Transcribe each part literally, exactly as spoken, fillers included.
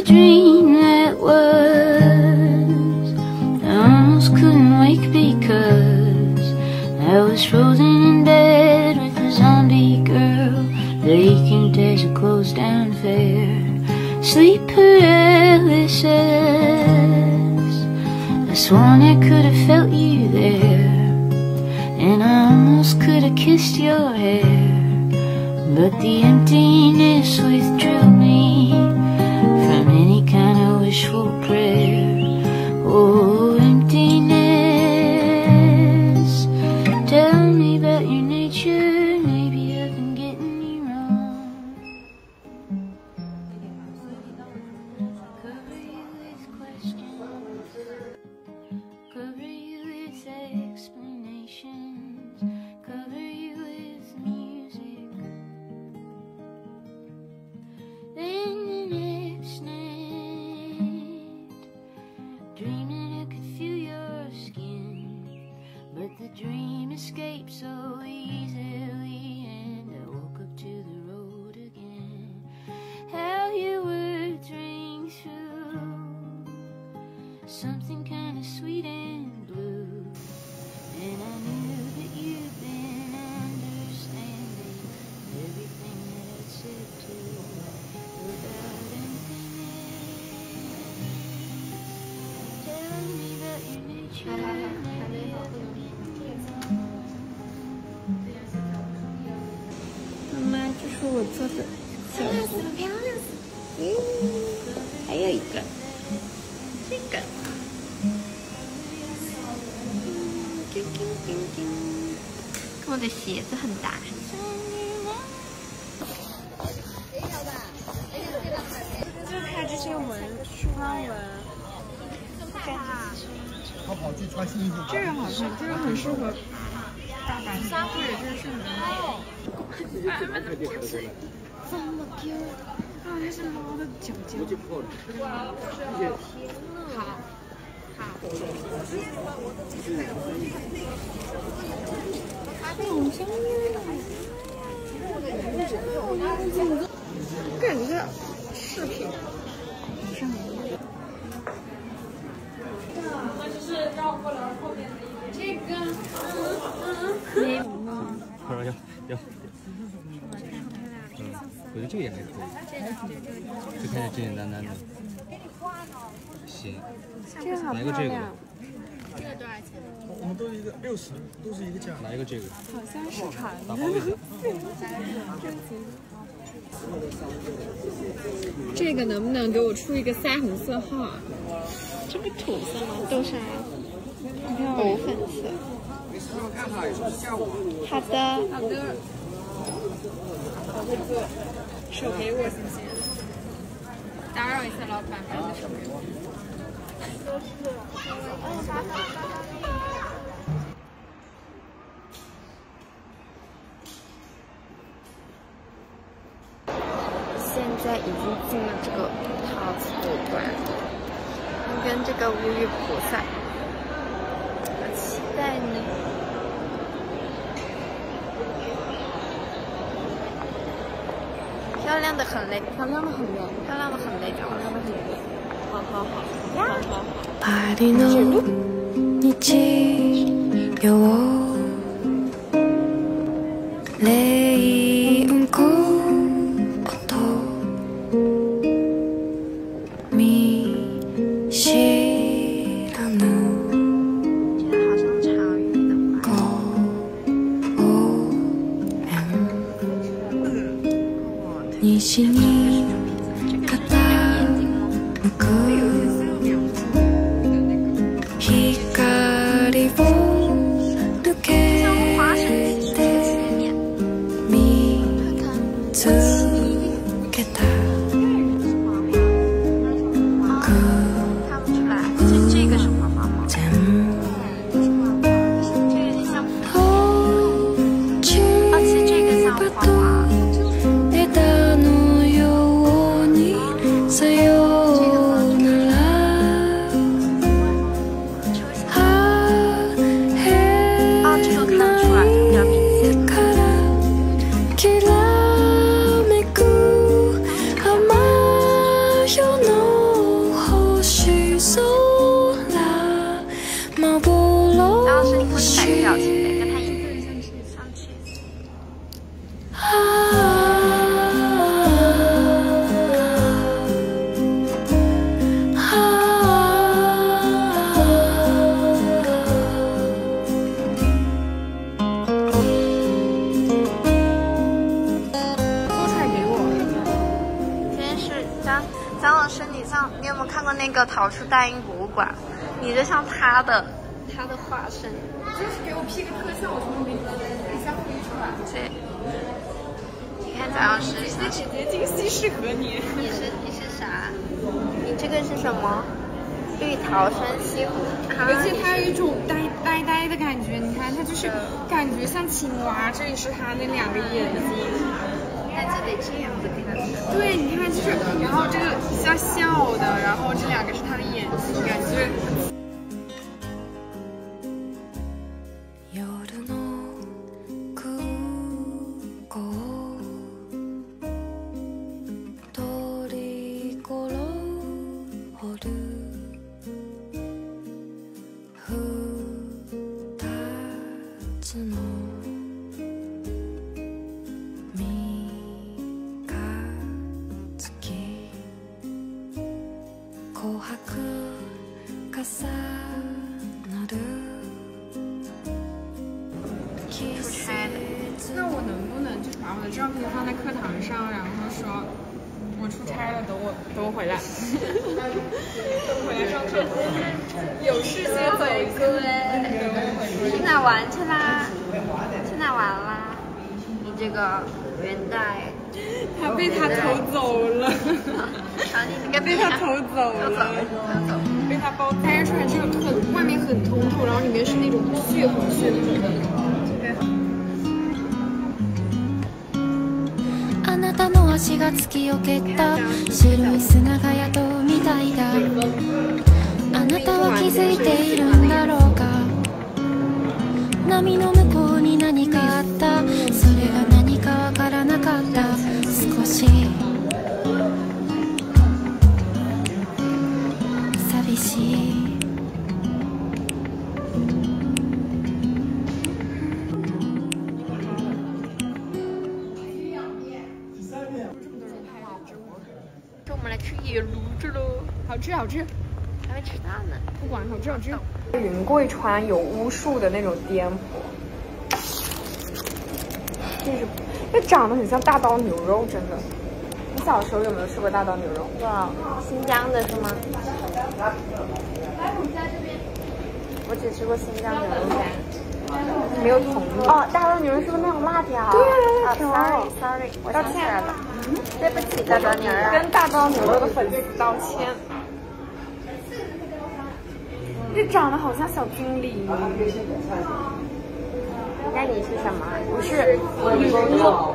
a dream that was. I almost couldn't wake because I was frozen in bed with a zombie girl. The aching days of closed down fair, sleep paralysis. I sworn I could have felt you there, and I almost could have kissed your hair, but the emptiness withdrew me from any kind of wishful prayer. Oh, emptiness, tell me about your nature. Maybe I've been getting you wrong. Cover you with questions, cover you with explanations, cover you with music. Then the next night, dreaming I could feel your skin, but the dream escaped so easily, and I woke up to the road again. How your words ring through, something kind of sweet and blue, and I knew that you'd been understanding everything that I'd said to you about emptiness. Tell me about your nature, maybe I've been getting you wrong. 妈妈，这是我做的小图，嗯，还有一个，这个，叮叮叮叮，跟我的鞋子很搭。就看这些纹，花纹，感觉他跑去穿新衣服。 这个好看，这个很适合大白纱，或者是是猫。这么 Q 啊！它是猫的脚脚。好，好。好香呀！感觉饰品上面。那就是绕过了后面的一点。这个，没有吗？ 要要。嗯，我觉得这个也还可以，就看着简简单单的。行， 这个好来个这个吧。 这个多少钱？ 我们都一个六十，都是一个价。 来一个这个。 好像是长的。这个能不能给我出一个腮红色号啊？这不土色吗？豆沙，藕粉色。好的，好的。手陪我行不行？打扰一下老板，把你的手陪我。现在已经进了这个陶瓷馆，跟这个无语菩萨，好期待呢。漂亮的很累，漂亮的很累，漂亮的很累，漂亮的很累。好好好，好好好。 パリの日常レインコート見知らぬ公園西に傾く光を抜く张张老师，你像你有没有看过那个逃出大英博物馆？你就像他的他的化身。 就是给我 P 个特效，我就能给你一下飞出来。 对。你看张老师， 这姐姐这个戏适合你。 你是你是啥？你这个是什么？绿桃生西湖。 而且它有一种呆呆呆的感觉，你看它就是感觉像青蛙，这里是它那两个眼睛。 那就得这样子给它看。 对，你看就是，然后这个像笑的，然后这两个是它的眼睛，感觉。那我能不能就是把我的照片放在课堂上，然后说我出差了，等我等我回来，等我回来上课，有事先走一个。 去哪玩去啦？去哪玩啦？你这个元代， 他被他偷走了， 啊，你应该被他偷走了，被他包摘出来，这个很外面很通透，然后里面是那种血红血绿的。 あなたの足が月を蹴った白い砂が宿うみたいだ。あなたは気づいているんだろうか。波の向こうに何かあった。それが何かわからなかった。少し寂しい。 我们来吃野炉子喽， 好吃好吃， 还没吃到呢。 不管好吃好吃。云贵川有巫术的那种颠簸，这是，这长得很像大刀牛肉，真的。你小时候有没有吃过大刀牛肉？ 哇，新疆的是吗？我只吃过新疆牛肉干， 没有同路。 哦，大刀牛肉是不是那种辣条？ 对啊，辣条。 Sorry Sorry， 我想起来了，对不起大刀牛肉。 跟大刀牛肉的粉丝道歉。这长得好像小精灵。 那你是什么？ 不是，我是鱼肉。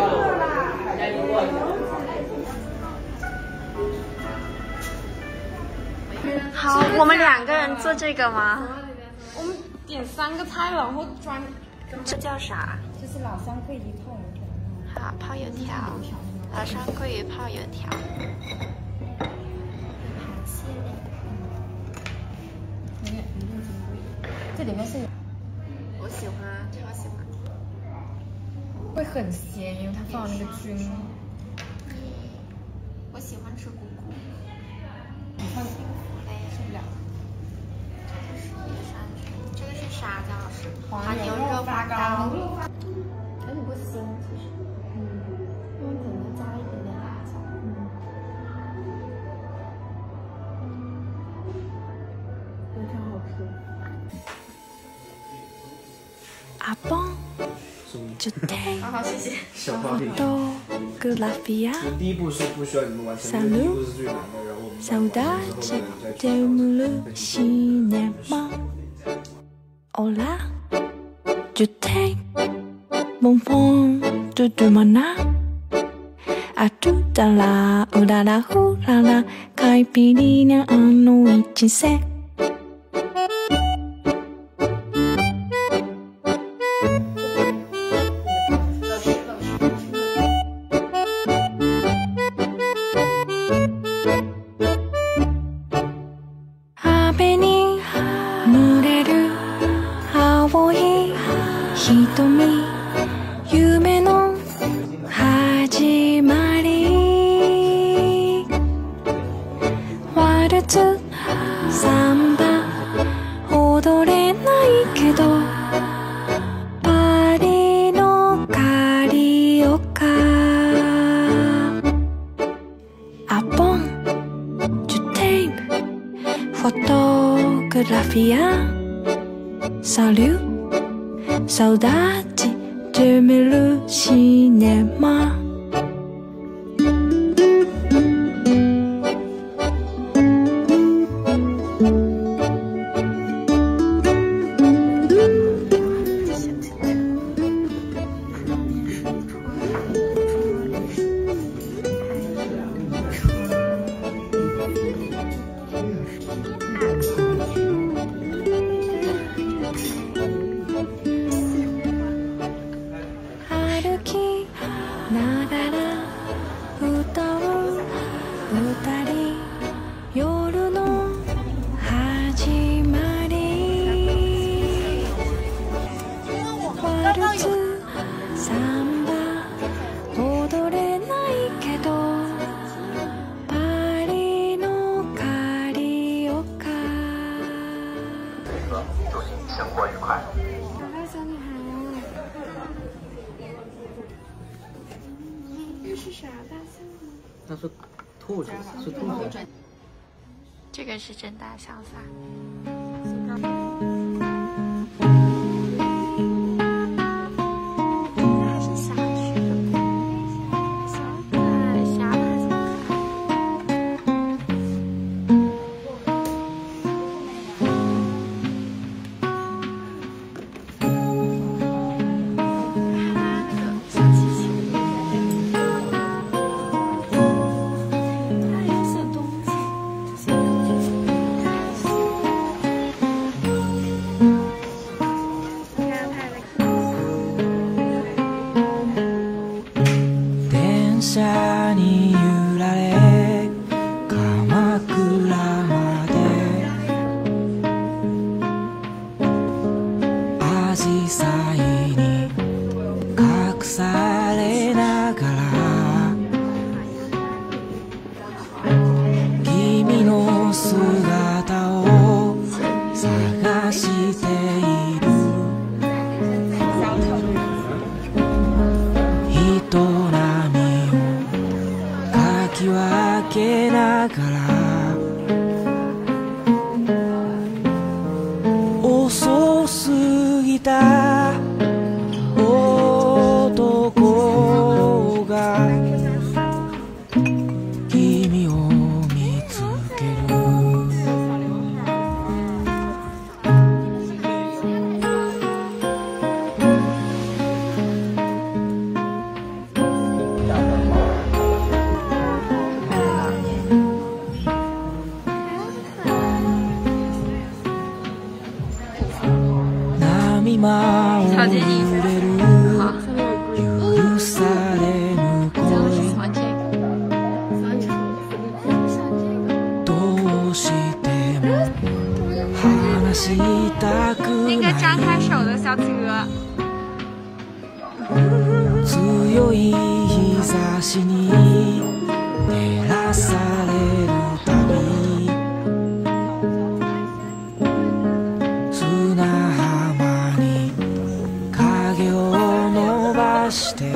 好，我们两个人做这个吗？ 我们点三个菜，然后专。 这叫啥？ 这是老乡桂鱼泡油条。 好，泡油条。老乡桂鱼泡油条。 这里面是， 我喜欢啊，超喜欢。 会很咸，因为它放了那个菌。 我喜欢吃菇菇。 你放， 我也受不了。这个是啥？姜老师？ 黄牛肉发糕。 有点不腥，其实。嗯。因为可能加了一点点辣椒。嗯。非常好吃。 阿邦，就take fotografia. Salut, saudade del cinéma. Hola, je take mon fond de demana. A toute la, oh la la, oh la la, caipirinha à noite sec.夢の始まりワルツサンバ踊れないけどパリのカリオカア bon du tape fotografia salut saudade de meu cinema 那是兔子，是兔子。 这个是真大潇洒。它是下去的，小可爱，下来小遅すぎた男が君を見つける波間を揺れる許されぬ恋どうしても話したくない那个张开手的小企鹅強い日差しに照らされるたび砂浜に影を伸ばして